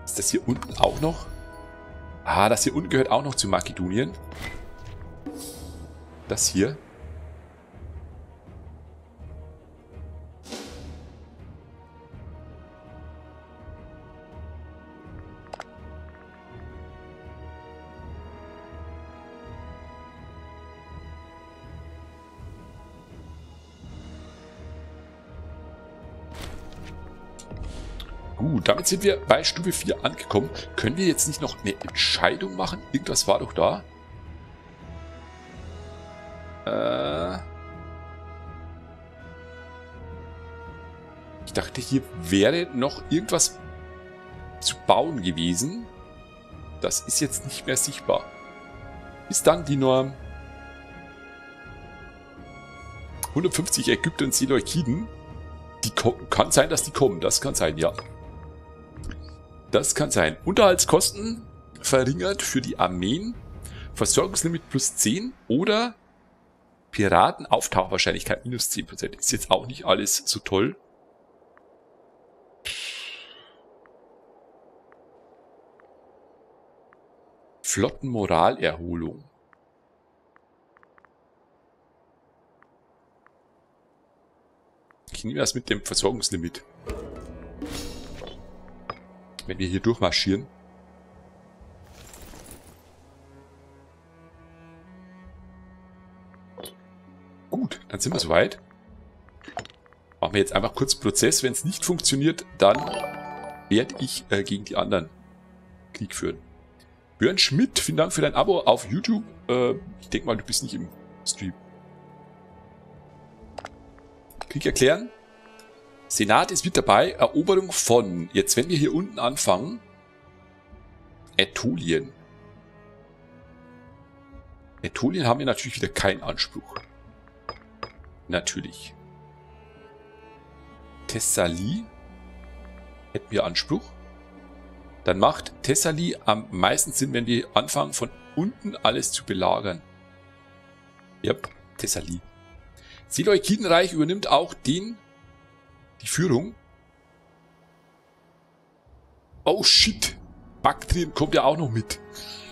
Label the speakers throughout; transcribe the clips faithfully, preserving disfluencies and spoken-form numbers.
Speaker 1: Ist das hier unten auch noch? Ah, das hier unten gehört auch noch zu Makedonien. Das hier. Gut, damit sind wir bei Stufe vier angekommen. Können wir jetzt nicht noch eine Entscheidung machen? Irgendwas war doch da. Äh ich dachte, hier wäre noch irgendwas zu bauen gewesen. Das ist jetzt nicht mehr sichtbar. Ist dann die Norm hundertfünfzig Ägypter und Seleukiden. Die kann sein, dass die kommen. Das kann sein, ja. Das kann sein. Unterhaltskosten verringert für die Armeen. Versorgungslimit plus zehn oder Piratenauftaufwahrscheinlichkeit minus zehn Prozent. Ist jetzt auch nicht alles so toll. Flottenmoralerholung. Ich nehme das mit dem Versorgungslimit. Wenn wir hier durchmarschieren. Gut, dann sind wir soweit. Machen wir jetzt einfach kurz Prozess. Wenn es nicht funktioniert, dann werde ich äh, gegen die anderen Krieg führen. Björn Schmidt, vielen Dank für dein Abo auf YouTube. Äh, ich denke mal, du bist nicht im Stream. Krieg erklären. Senat ist mit dabei. Eroberung von. Jetzt, wenn wir hier unten anfangen. Ätolien. Ätolien haben wir natürlich wieder keinen Anspruch. Natürlich. Thessalie. Hätten wir Anspruch. Dann macht Thessalie am meisten Sinn, wenn wir anfangen, von unten alles zu belagern. Ja, Thessalie. Seleukidenreich übernimmt auch den die Führung. Oh shit. Baktrien kommt ja auch noch mit.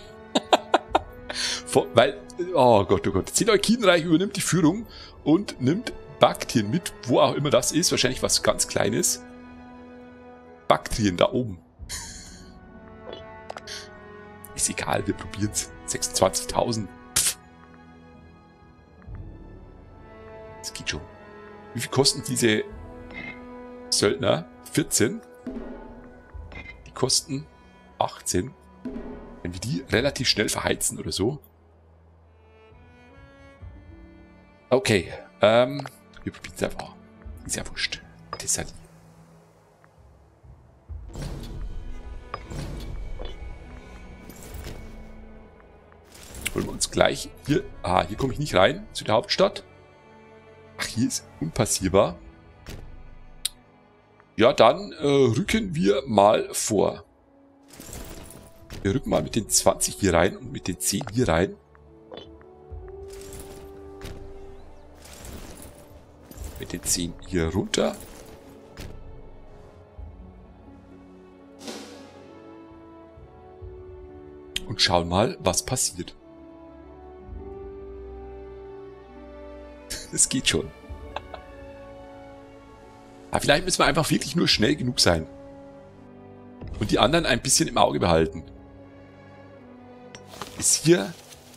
Speaker 1: Von, weil, oh Gott, oh Gott. Seleukidenreich übernimmt die Führung und nimmt Baktrien mit, wo auch immer das ist. Wahrscheinlich was ganz Kleines. Baktrien da oben. Ist egal, wir probieren es. sechsundzwanzigtausend. Das geht schon. Wie viel kosten diese Söldner? vierzehn. Die kosten achtzehn. Wenn wir die relativ schnell verheizen oder so. Okay. Ähm, wir probieren es einfach. Ist ja wurscht. Thessalie. Wollen wir uns gleich hier... Ah, hier komme ich nicht rein. Zu der Hauptstadt. Ach, hier ist unpassierbar. Ja, dann äh, rücken wir mal vor. Wir rücken mal mit den zwanzig hier rein und mit den zehn hier rein. Mit den zehn hier runter. Und schauen mal, was passiert. Das geht schon. Aber vielleicht müssen wir einfach wirklich nur schnell genug sein. Und die anderen ein bisschen im Auge behalten. Ist hier...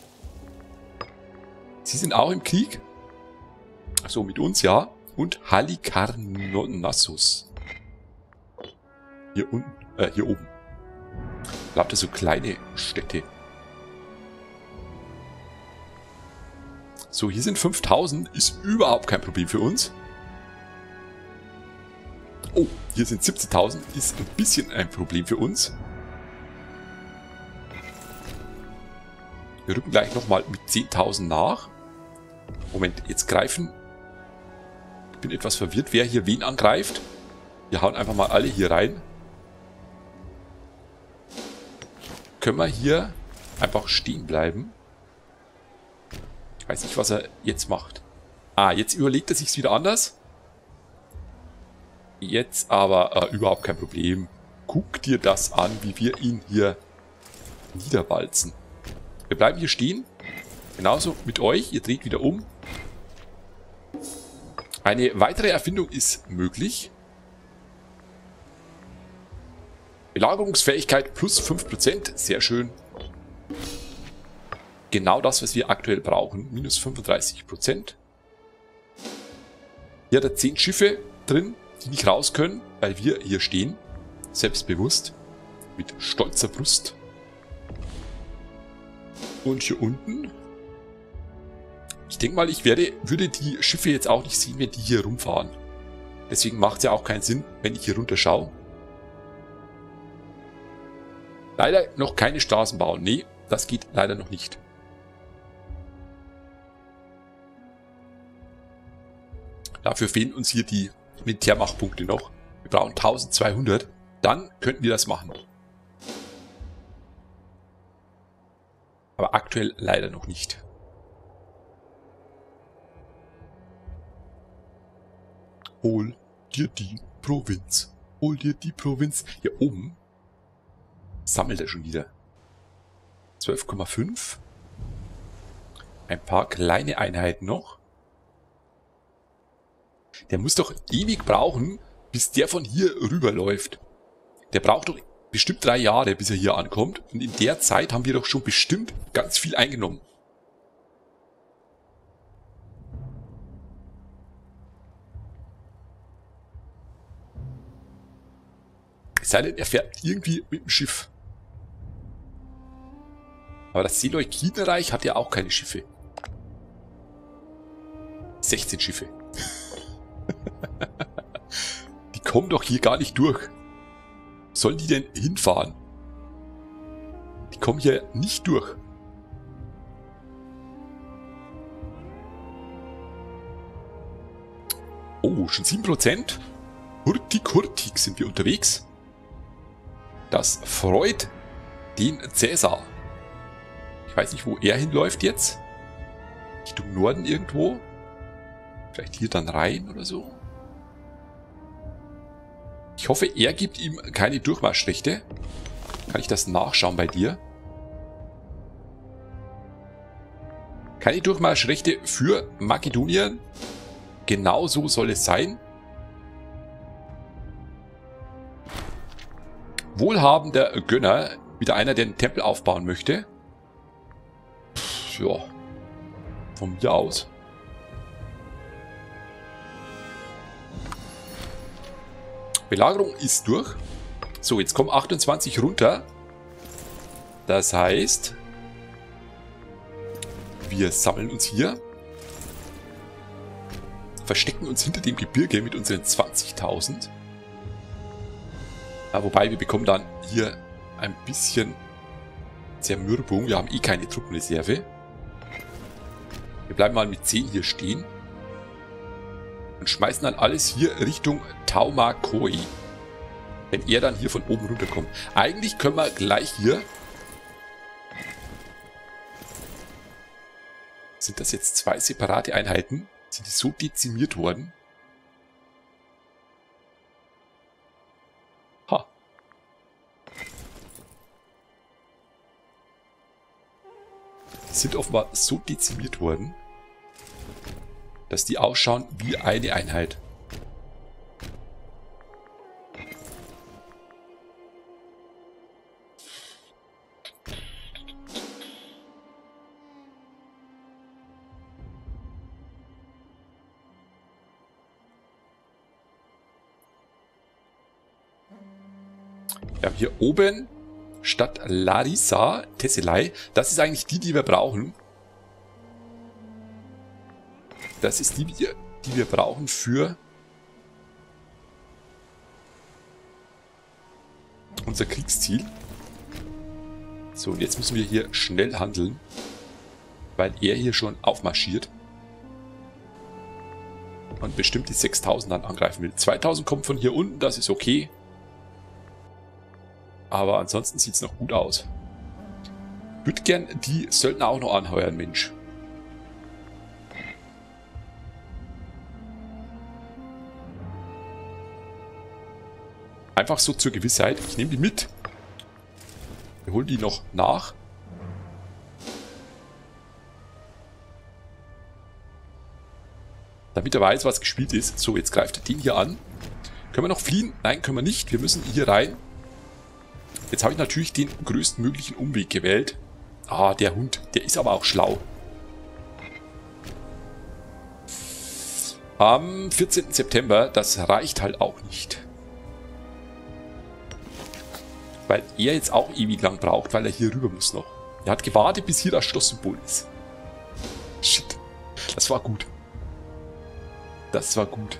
Speaker 1: Sie sind auch im Krieg. Achso, mit uns, ja. Und Halikarnassus. Hier unten, äh, hier oben. Ich glaube, das so kleine Städte. So, hier sind fünftausend. Ist überhaupt kein Problem für uns. Oh, hier sind siebzehntausend. Ist ein bisschen ein Problem für uns. Wir rücken gleich nochmal mit zehntausend nach. Moment, jetzt greifen. Ich bin etwas verwirrt, wer hier wen angreift. Wir hauen einfach mal alle hier rein. Können wir hier einfach stehen bleiben? Ich weiß nicht, was er jetzt macht. Ah, jetzt überlegt er sich's wieder anders. Jetzt aber äh, überhaupt kein Problem. guck dir das an, wie wir ihn hier niederwalzen. Wir bleiben hier stehen. Genauso mit euch. Ihr dreht wieder um. Eine weitere Erfindung ist möglich. Belagerungsfähigkeit plus fünf Prozent. Sehr schön. Genau das, was wir aktuell brauchen. Minus fünfunddreißig Prozent. Hier hat er zehn Schiffe drin, die nicht raus können, weil wir hier stehen. Selbstbewusst. Mit stolzer Brust. Und hier unten. Ich denke mal, ich werde, würde die Schiffe jetzt auch nicht sehen, wenn die hier rumfahren. Deswegen macht es ja auch keinen Sinn, wenn ich hier runter schaue. Leider noch keine Straßen bauen. Nee, das geht leider noch nicht. Dafür fehlen uns hier die Militärmachtpunkte noch. Wir brauchen eintausendzweihundert. Dann könnten wir das machen. Aber aktuell leider noch nicht. Hol dir die Provinz. Hol dir die Provinz. Hier oben sammelt er schon wieder. zwölf Komma fünf. Ein paar kleine Einheiten noch. Der muss doch ewig brauchen, bis der von hier rüberläuft. Der braucht doch bestimmt drei Jahre, bis er hier ankommt. Und in der Zeit haben wir doch schon bestimmt ganz viel eingenommen. Es sei denn, er fährt irgendwie mit dem Schiff. Aber das Seleukidenreich hat ja auch keine Schiffe. sechzehn Schiffe. Die kommen doch hier gar nicht durch. Sollen die denn hinfahren? Die kommen hier nicht durch. Oh, schon sieben Prozent. Hurtig, hurtig sind wir unterwegs. Das freut den Cäsar. Ich weiß nicht, wo er hinläuft jetzt. Richtung Norden irgendwo. Vielleicht hier dann rein oder so. Ich hoffe, er gibt ihm keine Durchmarschrechte. Kann ich das nachschauen bei dir? Keine Durchmarschrechte für Makedonien. Genau so soll es sein. Wohlhabender Gönner. Wieder einer, der einen Tempel aufbauen möchte. Pff, ja. Von mir aus. Belagerung ist durch. So, jetzt kommen achtundzwanzig runter. Das heißt, wir sammeln uns hier. Verstecken uns hinter dem Gebirge mit unseren zwanzigtausend. Ja, wobei, wir bekommen dann hier ein bisschen Zermürbung. Wir haben eh keine Truppenreserve. Wir bleiben mal mit zehn hier stehen. Und schmeißen dann alles hier Richtung Taumakoi. Wenn er dann hier von oben runterkommt. Eigentlich können wir gleich hier... Sind das jetzt zwei separate Einheiten? Sind die so dezimiert worden? Ha. Die sind offenbar so dezimiert worden, dass die ausschauen wie eine Einheit. Wir haben hier oben Stadt Larissa, Thessalei. Das ist eigentlich die, die wir brauchen. Das ist die, die wir brauchen für unser Kriegsziel. So, und jetzt müssen wir hier schnell handeln, weil er hier schon aufmarschiert und bestimmt die sechstausend dann angreifen will. zweitausend kommt von hier unten, das ist okay. Aber ansonsten sieht es noch gut aus. Ich würde gern die Söldner auch noch anheuern, Mensch. Einfach so zur Gewissheit. Ich nehme die mit. Wir holen die noch nach. Damit er weiß, was gespielt ist. So, jetzt greift er den hier an. Können wir noch fliehen? Nein, können wir nicht. Wir müssen hier rein. Jetzt habe ich natürlich den größtmöglichen Umweg gewählt. Ah, der Hund. Der ist aber auch schlau. Am vierzehnten September, das reicht halt auch nicht. Weil er jetzt auch ewig lang braucht, weil er hier rüber muss noch. Er hat gewartet, bis hier das Schlosssymbol ist. Shit. Das war gut. Das war gut.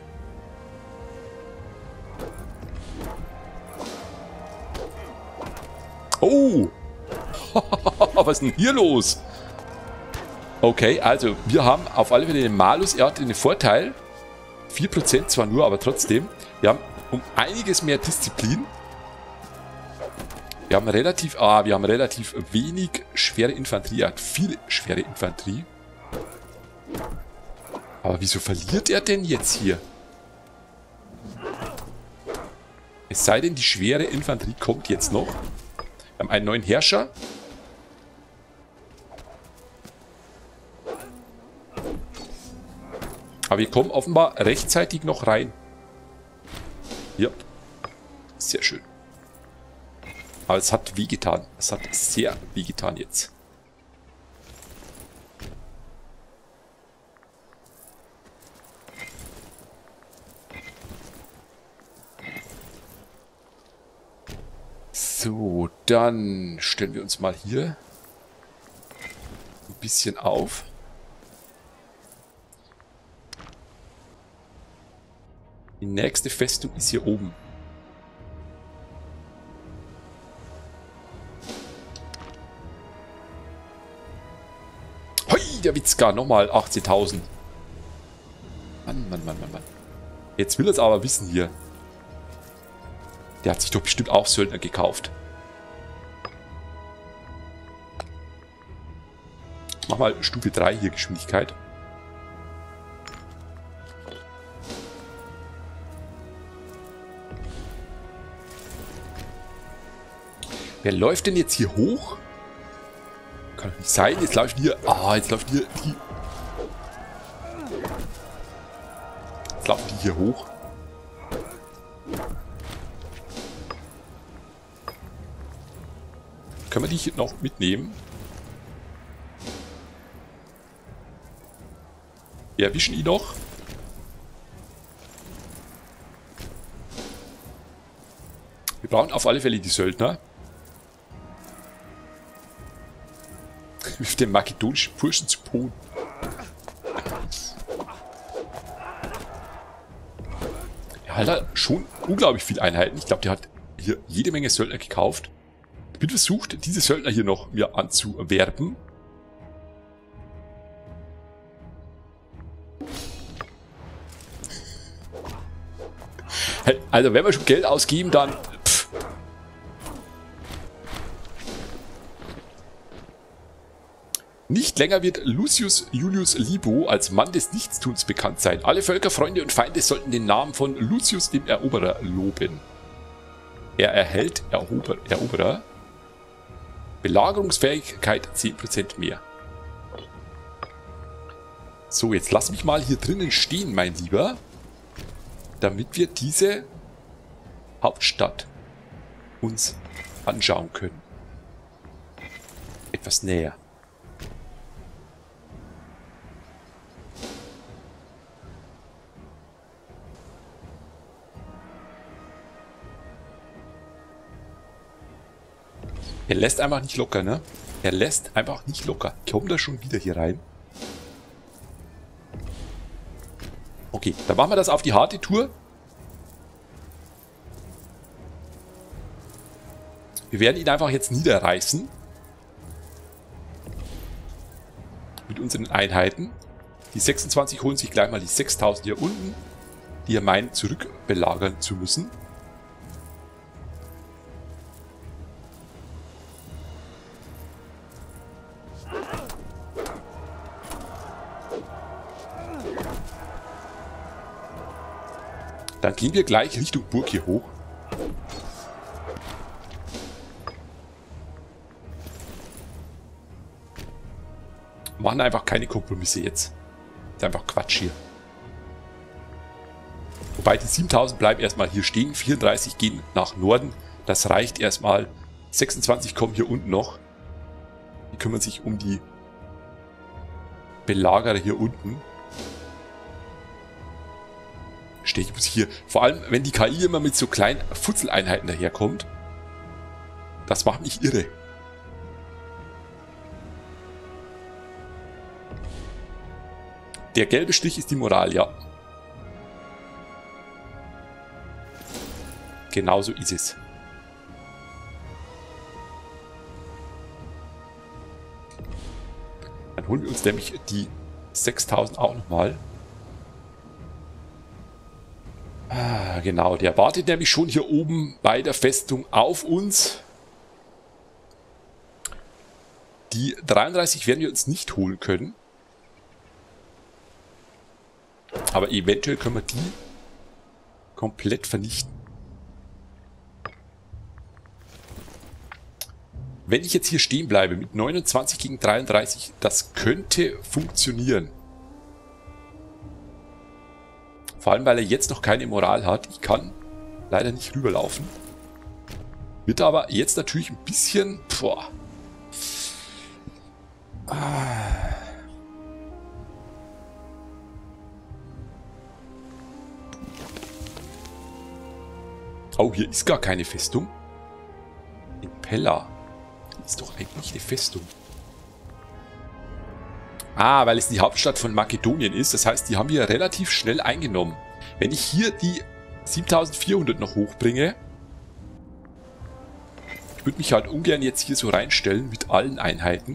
Speaker 1: Oh! Was ist denn hier los? Okay, also wir haben auf alle Fälle den Malus. Er hat den Vorteil. vier Prozent zwar nur, aber trotzdem. Wir haben um einiges mehr Disziplin. Wir haben relativ, ah, wir haben relativ wenig schwere Infanterie. Er hat viel schwere Infanterie. Aber wieso verliert er denn jetzt hier? Es sei denn, die schwere Infanterie kommt jetzt noch. Wir haben einen neuen Herrscher. Aber wir kommen offenbar rechtzeitig noch rein. Ja. Sehr schön. Aber es hat wehgetan. Es hat sehr wehgetan jetzt. So, dann stellen wir uns mal hier ein bisschen auf. Die nächste Festung ist hier oben. Hoi, der Witzka, nochmal achtzehntausend. Mann, Mann, Mann, Mann, Mann. Jetzt will er es aber wissen hier. Der hat sich doch bestimmt auch Söldner gekauft. Mach mal Stufe drei hier Geschwindigkeit. Wer läuft denn jetzt hier hoch? Kann doch nicht sein. Jetzt läuft hier. Ah, jetzt läuft hier die. Jetzt laufen die hier hoch. Können wir die hier noch mitnehmen? Wir erwischen ihn noch. Wir brauchen auf alle Fälle die Söldner. Mit dem makedonischen Burschen zu Polen. Er hat halt schon unglaublich viele Einheiten. Ich glaube, der hat hier jede Menge Söldner gekauft. Ich bin versucht, diese Söldner hier noch mir anzuwerben. Also wenn wir schon Geld ausgeben, dann... Pff. Nicht länger wird Lucius Julius Libo als Mann des Nichtstuns bekannt sein. Alle Völker, Freunde und Feinde sollten den Namen von Lucius dem Eroberer loben. Er erhält Erober Eroberer. Belagerungsfähigkeit zehn Prozent mehr. So, jetzt lass mich mal hier drinnen stehen, mein Lieber. Damit wir diese Hauptstadt uns anschauen können. Etwas näher. Er lässt einfach nicht locker, ne? Er lässt einfach nicht locker. Kommt er schon wieder hier rein? Okay, dann machen wir das auf die harte Tour. Wir werden ihn einfach jetzt niederreißen. Mit unseren Einheiten. Die sechsundzwanzig holen sich gleich mal die sechstausend hier unten, die er meint, zurückbelagern zu müssen. Dann gehen wir gleich Richtung Burg hier hoch. machen einfach keine Kompromisse jetzt. Das ist einfach Quatsch hier. Wobei die siebentausend bleiben erstmal hier stehen. vierunddreißig gehen nach Norden. Das reicht erstmal. sechsundzwanzig kommen hier unten noch. Die kümmern sich um die Belagerer hier unten. Stehe ich muss hier. Vor allem, wenn die K I immer mit so kleinen Futzeleinheiten daherkommt. Das macht mich irre. Der gelbe Strich ist die Moral, ja. Genauso ist es. Dann holen wir uns nämlich die sechstausend auch nochmal. Ah, genau, der wartet nämlich schon hier oben bei der Festung auf uns. Die dreiunddreißig werden wir uns nicht holen können. Aber eventuell können wir die komplett vernichten. Wenn ich jetzt hier stehen bleibe mit neunundzwanzig gegen dreiunddreißig, das könnte funktionieren. Vor allem, weil er jetzt noch keine Moral hat. Ich kann leider nicht rüberlaufen. Wird aber jetzt natürlich ein bisschen... Boah. Oh, hier ist gar keine Festung. In Pella. Ist doch eigentlich eine Festung. Ah, weil es die Hauptstadt von Makedonien ist. Das heißt, die haben wir relativ schnell eingenommen. Wenn ich hier die siebentausendvierhundert noch hochbringe. Ich würde mich halt ungern jetzt hier so reinstellen mit allen Einheiten.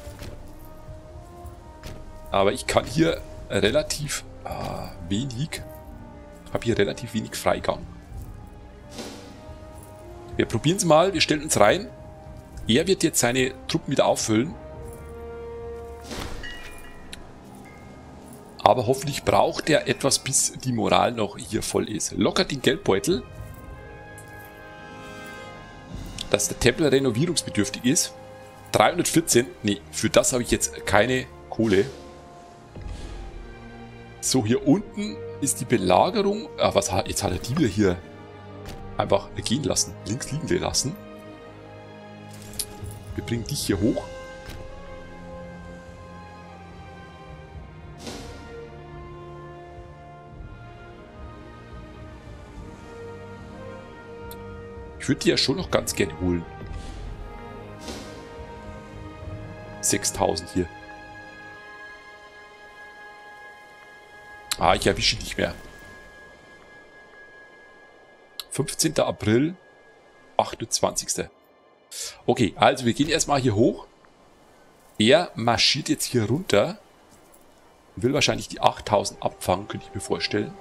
Speaker 1: Aber ich kann hier relativ ah, wenig. Habe hier relativ wenig Freigang. Wir probieren es mal. Wir stellen uns rein. Er wird jetzt seine Truppen wieder auffüllen. Aber hoffentlich braucht er etwas, bis die Moral noch hier voll ist. Lockert den Geldbeutel. Dass der Tempel renovierungsbedürftig ist. dreihundertvierzehn. Nee, für das habe ich jetzt keine Kohle. So, hier unten ist die Belagerung. Ah, was hat, jetzt hat er die wieder hier einfach gehen lassen. Links liegen lassen. Wir bringen dich hier hoch. Ich würde die ja schon noch ganz gerne holen. sechstausend hier. Ah, ich erwische ihn nicht mehr. fünfzehnter April, achtundzwanzigster Okay, also wir gehen erstmal hier hoch. Er marschiert jetzt hier runter. Will wahrscheinlich die achttausend abfangen, könnte ich mir vorstellen.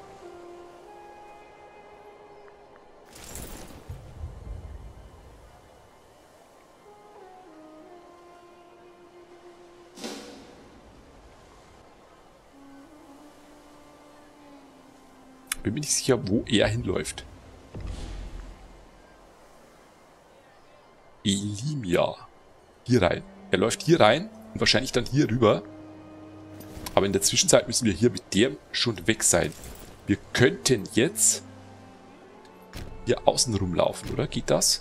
Speaker 1: Bin mir nicht sicher, wo er hinläuft. Elimia. Hier rein. Er läuft hier rein und wahrscheinlich dann hier rüber. Aber in der Zwischenzeit müssen wir hier mit dem schon weg sein. Wir könnten jetzt hier außen rumlaufen, oder? Geht das?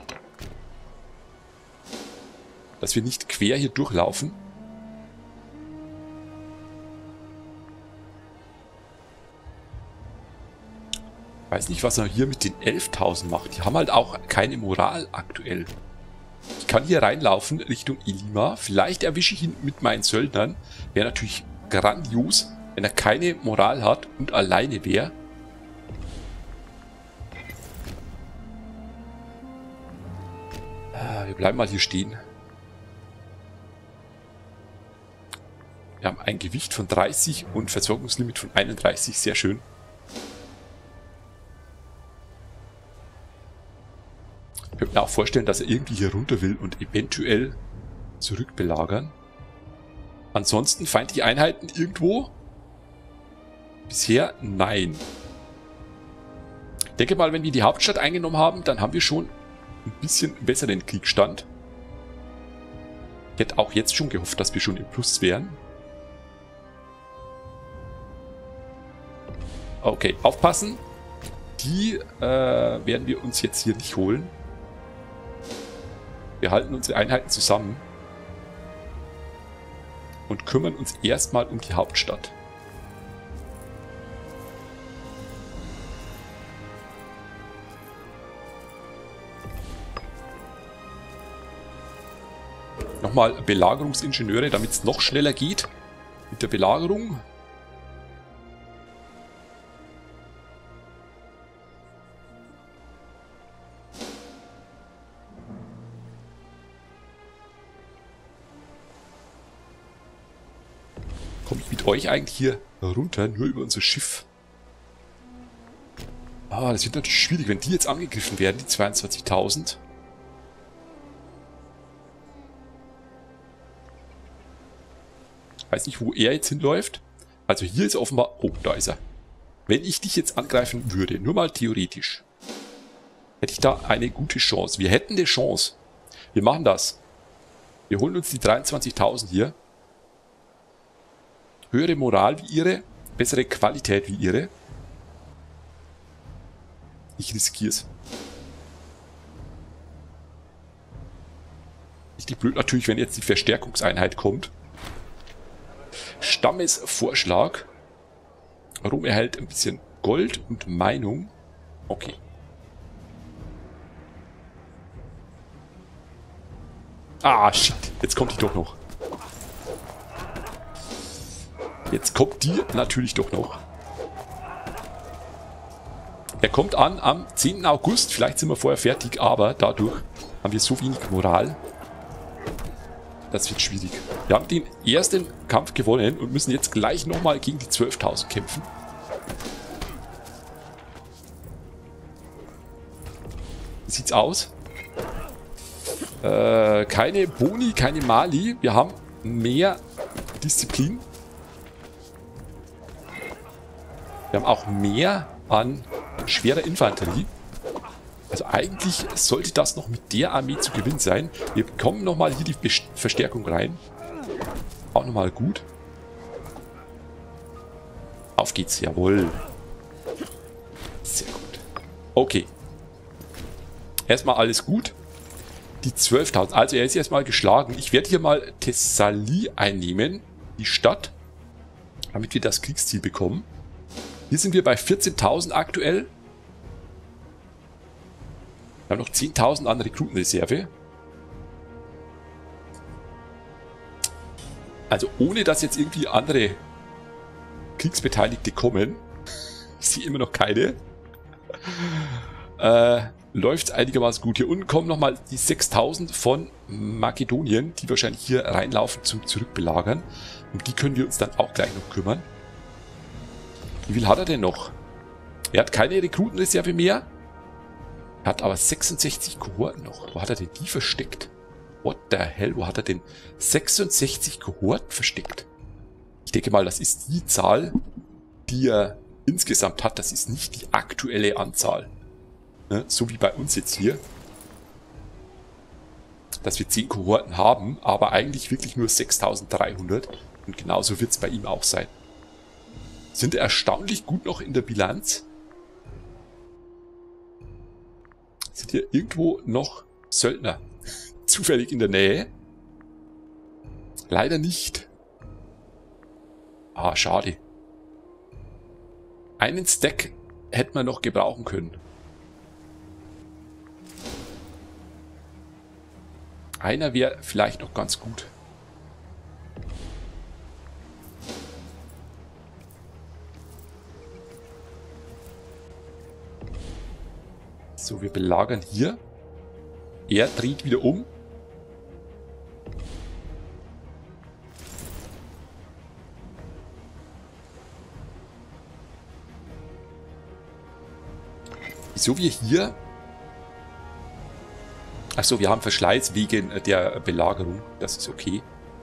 Speaker 1: Dass wir nicht quer hier durchlaufen. Weiß nicht, was er hier mit den elftausend macht. Die haben halt auch keine Moral aktuell. Ich kann hier reinlaufen Richtung Elima. Vielleicht erwische ich ihn mit meinen Söldnern. Wäre natürlich grandios, wenn er keine Moral hat und alleine wäre. Ah, wir bleiben mal hier stehen. Wir haben ein Gewicht von dreißig und Versorgungslimit von einunddreißig. Sehr schön. Ich könnte mir auch vorstellen, dass er irgendwie hier runter will und eventuell zurückbelagern. Ansonsten feindliche Einheiten irgendwo? Bisher nein. Ich denke mal, wenn wir die Hauptstadt eingenommen haben, dann haben wir schon ein bisschen besseren Kriegsstand. Ich hätte auch jetzt schon gehofft, dass wir schon im Plus wären. Okay, aufpassen. Die äh, werden wir uns jetzt hier nicht holen. Wir halten unsere Einheiten zusammen. Und kümmern uns erstmal um die Hauptstadt. Nochmal Belagerungsingenieure, damit es noch schneller geht mit der Belagerung. Komme ich mit euch eigentlich hier runter, nur über unser Schiff? Ah, das wird natürlich schwierig, wenn die jetzt angegriffen werden, die zweiundzwanzigtausend. Weiß nicht, wo er jetzt hinläuft. Also hier ist offenbar... Oh, da ist er. Wenn ich dich jetzt angreifen würde, nur mal theoretisch, hätte ich da eine gute Chance. Wir hätten eine Chance. Wir machen das. Wir holen uns die dreiundzwanzigtausend hier. Höhere Moral wie ihre, bessere Qualität wie ihre. Ich riskiere es. Richtig blöd natürlich, wenn jetzt die Verstärkungseinheit kommt. Stammesvorschlag. Rom erhält ein bisschen Gold und Meinung. Okay. Ah, shit. Jetzt kommt die doch noch. Jetzt kommt die natürlich doch noch. Er kommt an am zehnten August. Vielleicht sind wir vorher fertig, aber dadurch haben wir so wenig Moral. Das wird schwierig. Wir haben den ersten Kampf gewonnen und müssen jetzt gleich nochmal gegen die zwölftausend kämpfen. Wie sieht's aus? Äh, keine Boni, keine Mali. Wir haben mehr Disziplin. Wir haben auch mehr an schwerer Infanterie. Also eigentlich sollte das noch mit der Armee zu gewinnen sein. Wir bekommen nochmal hier die Best- Verstärkung rein. Auch nochmal gut. Auf geht's, jawohl. Sehr gut. Okay. Erstmal alles gut. Die zwölftausend. Also er ist erstmal geschlagen. Ich werde hier mal Thessalie einnehmen. Die Stadt. Damit wir das Kriegsziel bekommen. Hier sind wir bei vierzehntausend aktuell. Wir haben noch zehntausend an Rekrutenreserve. Also ohne dass jetzt irgendwie andere Kriegsbeteiligte kommen, ich sehe immer noch keine, äh, läuft es einigermaßen gut. Hier unten kommen nochmal die sechstausend von Makedonien, die wahrscheinlich hier reinlaufen zum Zurückbelagern. Um die können wir uns dann auch gleich noch kümmern. Wie viel hat er denn noch? Er hat keine Rekrutenreserve mehr. Er hat aber sechsundsechzig Kohorten noch. Wo hat er denn die versteckt? What the hell? Wo hat er denn sechsundsechzig Kohorten versteckt? Ich denke mal, das ist die Zahl, die er insgesamt hat. Das ist nicht die aktuelle Anzahl. Ne? So wie bei uns jetzt hier. Dass wir zehn Kohorten haben, aber eigentlich wirklich nur sechstausenddreihundert. Und genauso wird es bei ihm auch sein. Sind erstaunlich gut noch in der Bilanz. Sind hier irgendwo noch Söldner zufällig in der Nähe? Leider nicht. Ah, schade. Einen Stack hätten wir noch gebrauchen können. Einer wäre vielleicht noch ganz gut. So, wir belagern hier. Er dreht wieder um. Wieso wir hier... Achso, wir haben Verschleiß wegen der Belagerung. Das ist okay.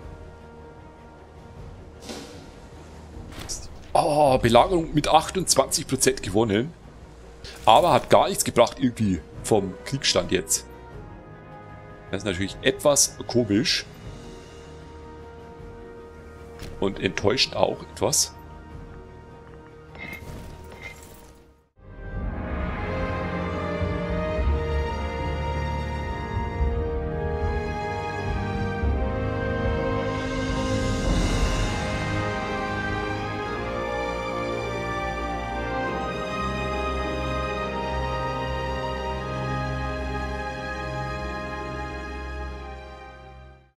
Speaker 1: Oh, Belagerung mit achtundzwanzig Prozent gewonnen. Aber hat gar nichts gebracht irgendwie vom Kriegsstand jetzt. Das ist natürlich etwas komisch. und enttäuscht auch etwas.